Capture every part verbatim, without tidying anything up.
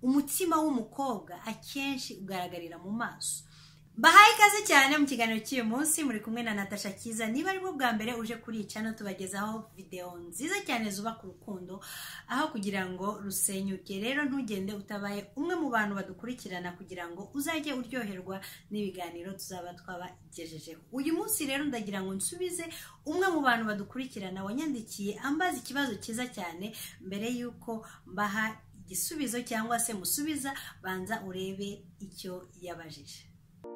umutima w'umukobwa akenshi ugaragarira mu maso. Bahaye ikaze cyane mu kiganiro cy'uyu munsi, muri kumwe na Natasha Kiza. Niba ari bwo bwa mbere uje kuri iyi channel, tubagezaho video nziza cyane zubaka urukundo aho kugira ngo rusenyuke. Rero ntugende utabaye umwe mu bantu badukurikirana kugira ngo uzajye uryoherwa n'ibiganiro tuzaba twabagejejeho. Uyu munsi rero ndagira ngo nsubize umwe mu bantu badukurikirana wanyandikiye ambaza ikibazo cyiza cyane. Mbere yuko mbaha igisubizo cyangwa se musubiza, banza urebe icyo yabajije.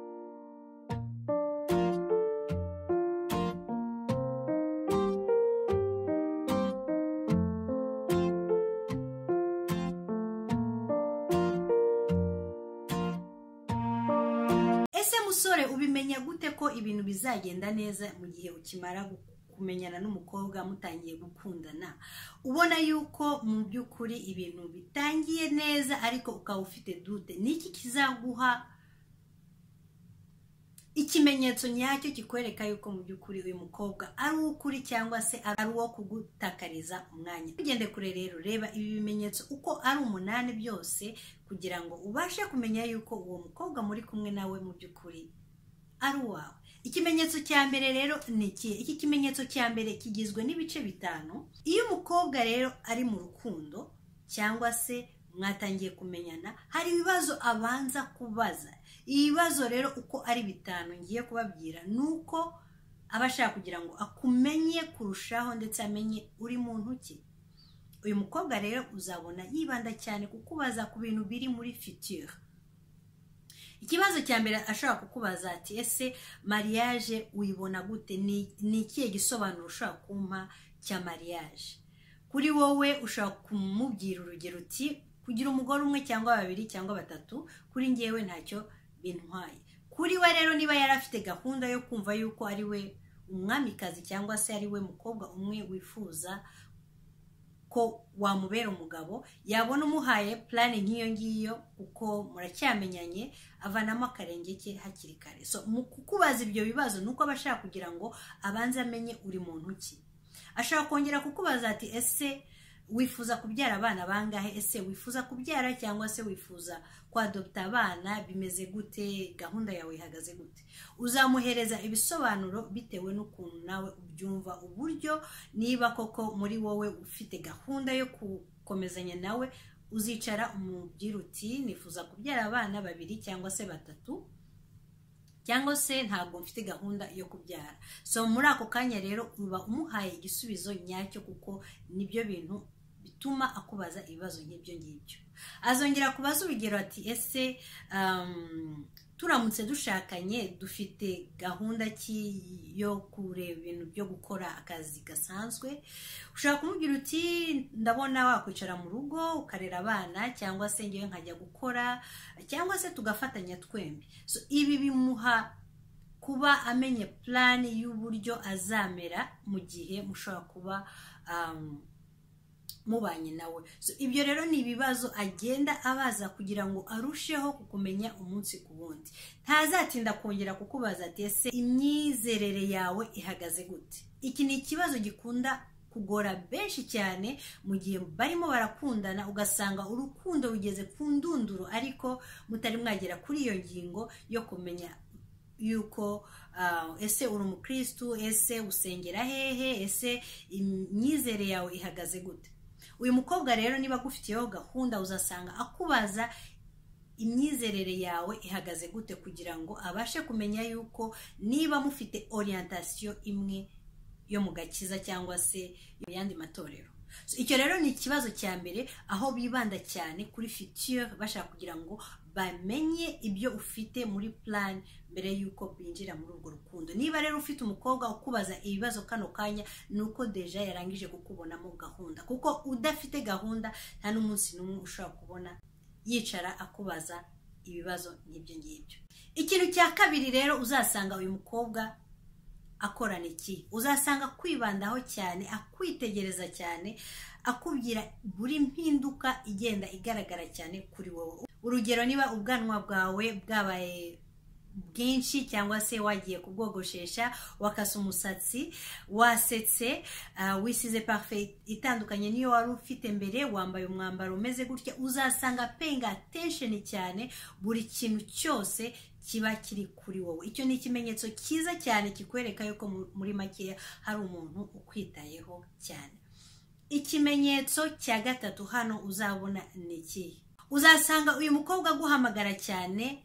Musore, ubimenya gute ko ibintu bizagenda neza mu gihe ukimara kumenyana n'umukobwa mutangiye gukundana? Ubona yuko mu by'ukuri ibintu bitangiye neza ariko ukaba ufite dute. Niki kizaguha ikimenyetso nyacyo kikwereka yuko mu by'ukuri uyu mukobwa ari ukuri cyangwa se ari uwo kugutakariza umwanya? Ugende kure rero, reba ibi bimenyetso uko ari umunani byose kugira ngo ubashe kumenya yuko uwo mukobwa muri kumwe nawe mu by'ukuri ari uwawe. Ikimenyetso cya mbere rero ni iki? Iki kimenyetso cya mbere kigizwe n'ibice bitanu. Iyo umukobwa rero ari mu rukundo cyangwa se mwatangiye kumenyana, hari ibibazo abanza kubaza. Ibibazo rero uko ari bitanu ngiye kubabwira nuko abashaka kugira ngo akumenye kurushaho ndetse amenye uri muntu ki. Uyu mukobwa rero uzabona yibanda cyane kukubaza ku bintu biri muri future. Ikibazo cya mbere ashaka kukubaza ati, ese mariage uyibona gute? Ni ni ikihe gisobanuro ushaka kumpa cya mariage? Kuri wowe ushaka kumubwira urugero uti, kugira umugore umwe cyangwa babiri cyangwa batatu, kuri ngewe ntacyo bintwaye. Kuri we rero niba yarafite gahunda yo kumva yuko ari we umwamikazi cyangwa se ari we mukobwa umwe wifuza ko wamubera umugabo, yabona umuhaye plan nk'iyo ngiyo uko muracyamenyanye, avanamo akarenge ke hakiri kare. So mu kukubaza ibyo bibazo nuko abashaka kugira ngo abanze amenye uri muntu ki. Ashaka kongera kukubaza ati, ese wifuza kubyara abana bangahe? Ese wifuza kubyara cyangwa se wifuza kwadopta abana? Bimeze gute? Gahunda yawe ihagaze gute? Uzamuhereza ibisobanuro bitewe n'ukuntu nawe ubyumva, uburyo niba koko muri wowe ufite gahunda yo gukomezanya nawe, uzicara umubwira uti, nifuza kubyara abana babiri cyangwa se batatu, cyangwa se ntabwo mfite gahunda yo kubyara. So muri ako kanya rero uba umuhaye igisubizo nyacyo, kuko nibyo bintu bituma akubaza ibibazo nk'ibyo ngibyo. Azongera kubaza urugero ati, ese um, turamutse dushakanye dufite gahunda ki yo kureba ibintu byo gukora akazi gasanzwe? Ushaka kumubwira uti, ndabona wakwicara mu rugo ukarera abana, cyangwa se ngewe nkajya gukora, cyangwa se tugafatanya twembi. So ibi bimuha kuba amenye plan y'uburyo azamera mu gihe mushobora kuba um, mubanye nawe. So ibyo rero ni ibibazo agenda abaza kugira ngo arusheho kukumenya umunsi ku wundi. Ntazatinda kongera kukubaza ati, ese imyizerere yawe ihagaze gute? Iki ni ikibazo gikunda kugora benshi cyane mu gihe barimo barakundana, ugasanga urukundo rugeze ku ndunduro ariko mutari mwagera kuri iyo ngingo yo kumenya yuko uh, ese uri umukristo, ese usengera hehe, ese imyizere yawe ihagaze gute. Uyu mukobwa rero niba gufitiyeho gahunda, uzasanga akubaza imyizerere yawe ihagaze gute kugira ngo abashe kumenya yuko niba mufite orientation imwe yo mu gakiza cyangwa se mu yandi matorero. So icyo rero ni ikibazo cya mbere, aho bibanda cyane kuri future, bashaka kugira ngo bamenye ibyo ufite muri plan mbere yuko binjira muri urwo rukundo. Niba rero ufite umukobwa ukubaza ibibazo kano kanya, nuko deja yarangije kukubonamo gahunda, kuko udafite gahunda nta n'umunsi n'umwe ushobora kubona yicara akubaza ibibazo nk'ibyo ngibyo. Ikintu cya kabiri rero uzasanga uyu mukobwa akorana iki? Uzasanga kwibandaho cyane, akwitegereza cyane, akubwira buri mpinduka igenda igaragara cyane kuri wowe. Urugero, niba ubwanwa bwawe bwabaye bwinshi cyangwa se wagiye kubwogoshesha wakasa umusatsi wasetse uh, wisize parfait itandukanye niyo wari ufite mbere wambaye umwambaro umeze gutya uzasanga paying attention cyane buri kintu cyose kiba kiri kuri wowe. Icyo ni ikimenyetso cyiza cyane kikwereka yuko muri makeya hari umuntu ukwitayeho cyane. Ikimenyetso cya gatatu hano uzabona ni iki? Uzasanga uyu mukobwa guhamagara cyane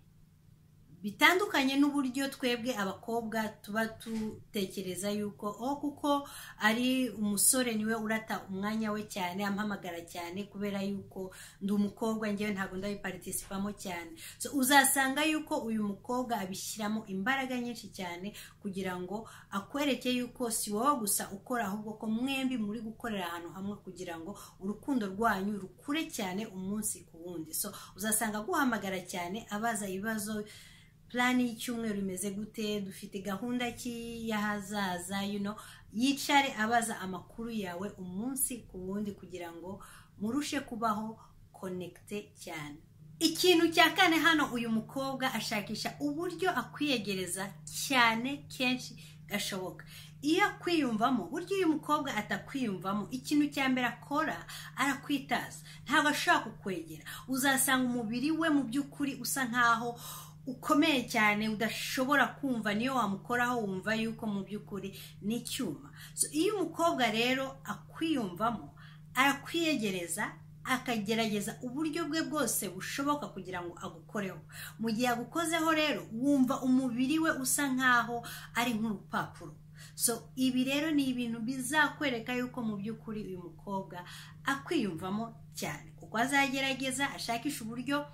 bitandukanye n'uburyo twebwe abakobwa tuba tutekereza yuko oh kuko ari umusore niwe urata umwanya we cyane ampamagara cyane kubera yuko ndi umukobwa ngewe ntabwo ndabiparticipamo cyane. So uzasanga yuko uyu mukobwa abishyiramo imbaraga nyinshi cyane kugira ngo akwereke yuko si wowe gusa ukora ahubwo ko mwembi muri gukorera ahantu hamwe kugira ngo urukundo rwanyu rukure cyane umunsi ku wundi. So uzasanga guhamagara cyane abaza ibibazo plani y'icyumweru imeze gute, dufite gahunda ki yahazaza, you know, yicare abaza amakuru yawe umunsi ku wundi kugira ngo murushe kubaho connecte cyane. Ikintu cya kane hano uyu mukobwa ashakisha uburyo akwiyegereza cyane kenshi gashoboka. Iyo kwiyumvamo buryo uyu mukobwa atakwiyumvamo ikintu cya mbere akora arakwitaza, ntabwo ashaka kukwegera. Uzasanga umubiri we mu by'ukuri usa nkaho ukomeye cyane udashobora kumva niyo wamukoraho wumva yuko mu by'ukuri ni icyuma. So iyo umukobwa rero akwiyumvamo arakwiyegereza akagerageza uburyo bwe bwose bushoboka kugira ngo agukoreho. Mu gihe agukozeho rero wumva umubiri we usa nkaho ari nk'urupapuro. So ibi rero ni ibintu bizakwereka yuko mu by'ukuri uyu mukobwa akwiyumvamo cyane, kuko azagerageza ashakisha uburyo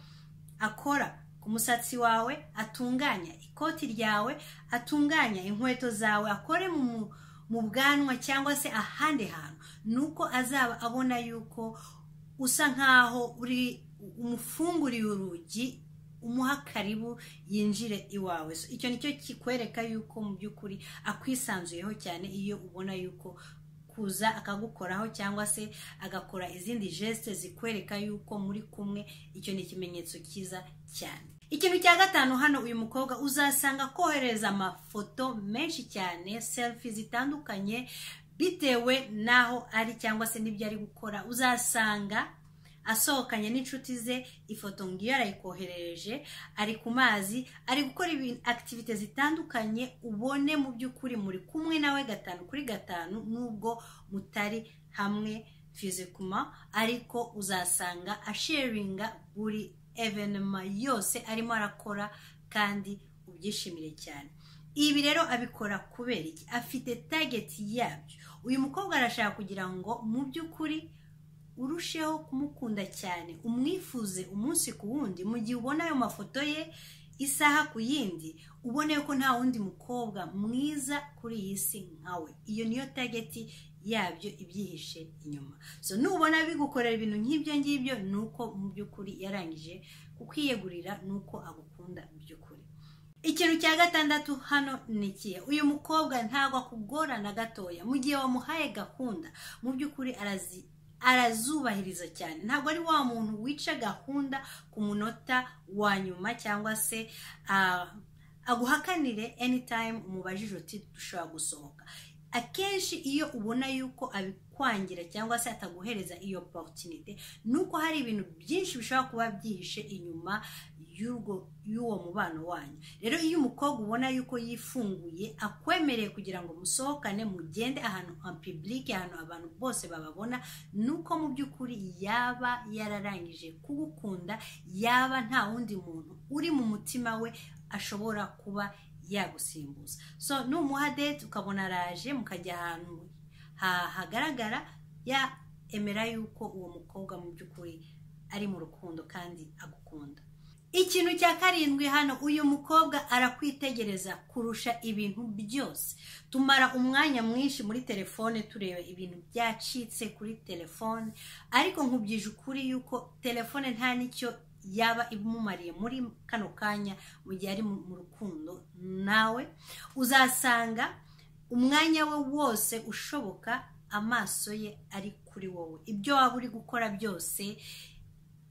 akora umusatsi wawe, atunganya ikoti ryawe, atunganya inkweto zawe, akore mu mu bwanwa cyangwa se ahandi hantu, nuko azaba abona yuko usa nkaho uri umufunguriye urugi umuha karibu yinjire iwawe. So icyo nicyo kikwereka yuko mu by'ukuri akwisanzuyeho cyane iyo ubona yuko kuza akagukoraho cyangwa se agakora izindi geste zikwereka yuko muri kumwe. Icyo ni ikimenyetso cyiza cyane. Ikintu cya gatanu hano uyu mukobwa uzasanga kohereza amafoto menshi cyane, selfie zitandukanye bitewe naho ari cyangwa se n'ibyo ari gukora. Uzasanga asohokanye n'inshuti ze, ifoto ngiyo arayikoherereje, ari ku mazi, ari gukora ibintu activite zitandukanye, ubone mu by'ukuri muri kumwe nawe gatanu kuri gatanu nubwo mutari hamwe physically, ariko uzasanga asharinga buri evenement yose arimo arakora kandi ubyishimire cyane. Ibi rero abikora kubera iki? Afite target yabyo. Uyu mukobwa arashaka kugira ngo mu by'ukuri urusheho kumukunda cyane, umwifuze umunsi ku wundi. Mu gihe ubona ayo mafoto ye isaha ku yindi, ubone ko nta wundi mukobwa mwiza kuri iyi si nkawe. Iyo niyo target yabyo ibyihishe inyuma. So nubona bigukorera ibintu nk'ibyo ngibyo nuko mu by'ukuri yarangije kukwiyegurira, nuko agukunda mu by'ukuri. Ikintu cya gatandatu hano ni ikihe? Uyu mukobwa ntabwo akugorana gatoya. Mu gihe wamuhaye gahunda mu by'ukuri arazi arazubahiriza cyane. Ntabwo ari wa muntu wica gahunda ku munota wa nyuma cyangwa se uh, aguhakanire anytime umubajije uti dushobora gusohoka. Akenshi iyo ubona yuko abikwangira cyangwa se ataguhereza iyo opportunity, nuko hari ibintu byinshi bishobora kuba byihishe inyuma y'uwo y'uwo mubano wanyu. Rero iyo umukobwa ubona yuko yifunguye akwemereye kugira ngo musohokane mugende ahantu en public, ahantu abantu bose bababona, nuko mu by'ukuri yaba yararangije kugukunda, yaba nta wundi muntu uri mu mutima we ashobora kuba yagusimbuza. So numuha date ukabona araje mukajya ahantu hagaragara, ya emera yuko uwo mukobwa mu by'ukuri ari mu rukundo kandi agukunda. Ikintu cya karindwi hano uyu mukobwa arakwitegereza kurusha ibintu byose. Tumara umwanya mwinshi muri telefone tureba ibintu byacitse kuri telefone, ariko nkubwije ukuri yuko telefone nta nicyo yaba imumariye muri kano kanya mu gihe ari mu rukundo nawe. Uzasanga umwanya we wose ushoboka amaso ye ari kuri wowe. Ibyo waba uri gukora byose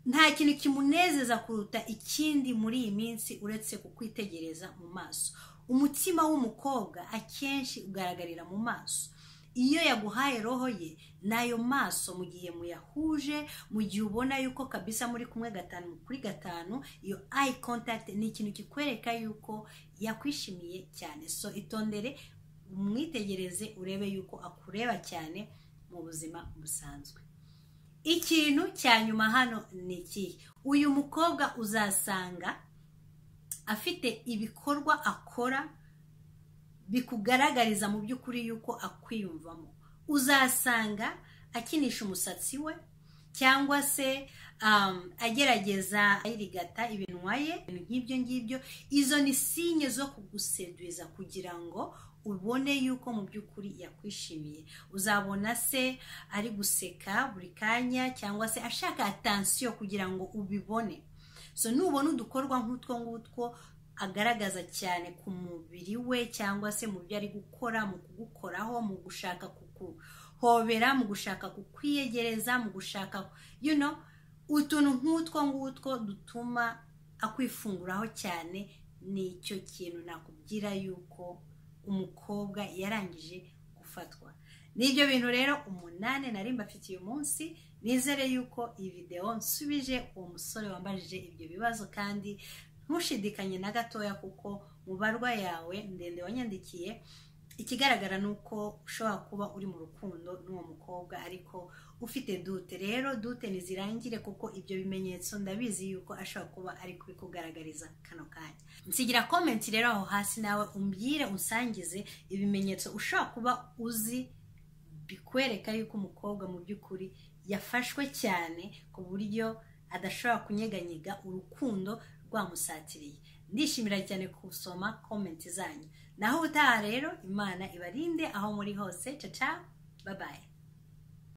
nta kintu kimunezeza kuruta ikindi muri iyi minsi uretse kukwitegereza mu maso. Umutima w'umukobwa akenshi ugaragarira mu maso. Iyo yaguhaye roho ye nayo maso, mu gihe muyahuje, mu gihe ubona yuko kabisa muri kumwe gatanu kuri gatanu, iyo eye contact ni ikintu kikwereka yuko yakwishimiye cyane. So itondere, umwitegereze, urebe yuko akureba cyane mu buzima busanzwe. Ikintu cya nyuma hano ni iki: uyu mukobwa uzasanga afite ibikorwa akora bikugaragariza mu by'ukuri yuko akwiyumvamo. Uzasanga akinisha umusatsi we, cyangwa se um, agerageza ayirigata ibinwa ye, nk'ibyo ngibyo. Izo ni sinye zo kuguseduza kugira ngo ubone yuko mu by'ukuri yakwishimiye. Uzabona se ari guseka buri kanya, cyangwa se ashaka attention kugira ngo ubibone. So nubona udukorwa nk'utwo ngutwo agaragaza cyane ku mubiri we, cyangwa se mu byo ari gukora, mu kugukoraho, mu gushaka kukuhobera, mu gushaka kukwiyegereza, mu gushaka you know utuntu nk'utwo ngutwo dutuma akwifunguraho cyane, ni icyo kintu nakubwira yuko umukobwa yarangije gufatwa. Nibyo bintu rero umunane nari mbafitiye uyu munsi. Nizere yuko iyi video nsubije uwo musore wambajije ibyo bibazo, kandi ntushidikanye na gatoya kuko mu barwa yawe ndende wanyandikiye, ikigaragara nuko ushobora kuba uri mu rukundo n'uwo mukobwa ariko ufite dute. Rero dute nizirangire, kuko ibyo bimenyetso ndabizi yuko ashobora kuba ari kubikugaragariza kano kanya. Nsigira comment rero aho hasi, nawe umbwire, unsangize ibimenyetso ushobora kuba uzi bikwereka yuko umukobwa mu by'ukuri yafashwe cyane ku buryo adashobora kunyeganyega, urukundo rwamusatiriye. Ndishimira cyane kusoma comment zanyu. Naho utaha rero, Imana ibarinde aho muri hose. Ciao ciao, bye bye.